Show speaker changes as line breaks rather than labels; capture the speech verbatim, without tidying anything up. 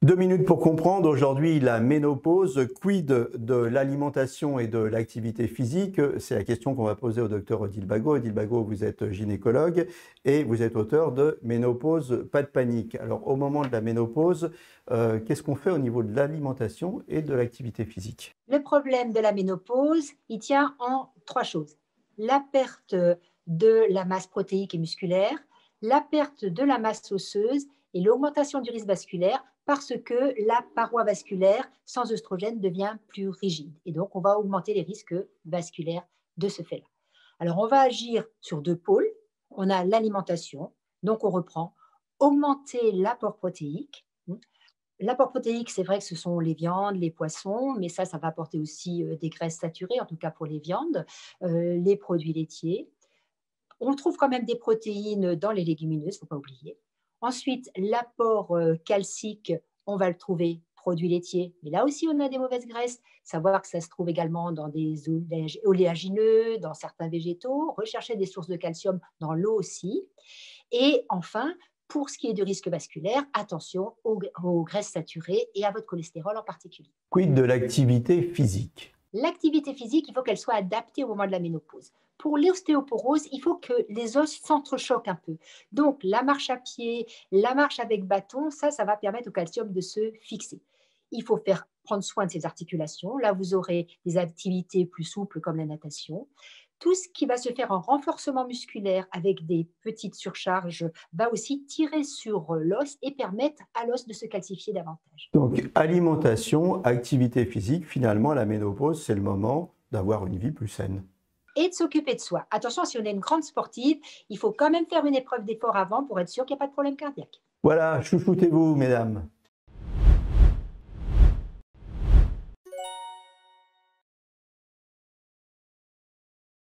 Deux minutes pour comprendre aujourd'hui la ménopause. Quid de l'alimentation et de l'activité physique? C'est la question qu'on va poser au docteur Odile Bagot. Odile Bagot, vous êtes gynécologue et vous êtes auteur de Ménopause, pas de panique. Alors au moment de la ménopause, euh, qu'est-ce qu'on fait au niveau de l'alimentation et de l'activité physique?
Le problème de la ménopause, il tient en trois choses. La perte de la masse protéique et musculaire, la perte de la masse osseuse et l'augmentation du risque vasculaire parce que la paroi vasculaire sans œstrogène devient plus rigide. Et donc, on va augmenter les risques vasculaires de ce fait-là. Alors, on va agir sur deux pôles. On a l'alimentation, donc on reprend, augmenter l'apport protéique. L'apport protéique, c'est vrai que ce sont les viandes, les poissons, mais ça, ça va apporter aussi euh, des graisses saturées, en tout cas pour les viandes, euh, les produits laitiers. On trouve quand même des protéines dans les légumineuses, il ne faut pas oublier. Ensuite, l'apport euh, calcique, on va le trouver produits laitiers, mais là aussi, on a des mauvaises graisses. Savoir que ça se trouve également dans des oléagineux, dans certains végétaux. Rechercher des sources de calcium dans l'eau aussi. Et enfin, pour ce qui est du risque vasculaire, attention aux, aux graisses saturées et à votre cholestérol en particulier.
Quid de l'activité physique?
L'activité physique, il faut qu'elle soit adaptée au moment de la ménopause. Pour l'ostéoporose, il faut que les os s'entrechoquent un peu. Donc, la marche à pied, la marche avec bâton, ça, ça va permettre au calcium de se fixer. Il faut faire prendre soin de ses articulations. Là, vous aurez des activités plus souples comme la natation. Tout ce qui va se faire en renforcement musculaire avec des petites surcharges va aussi tirer sur l'os et permettre à l'os de se calcifier davantage.
Donc alimentation, activité physique, finalement la ménopause, c'est le moment d'avoir une vie plus saine.
Et de s'occuper de soi. Attention, si on est une grande sportive, il faut quand même faire une épreuve d'effort avant pour être sûr qu'il n'y a pas de problème cardiaque.
Voilà, chouchoutez-vous, mesdames.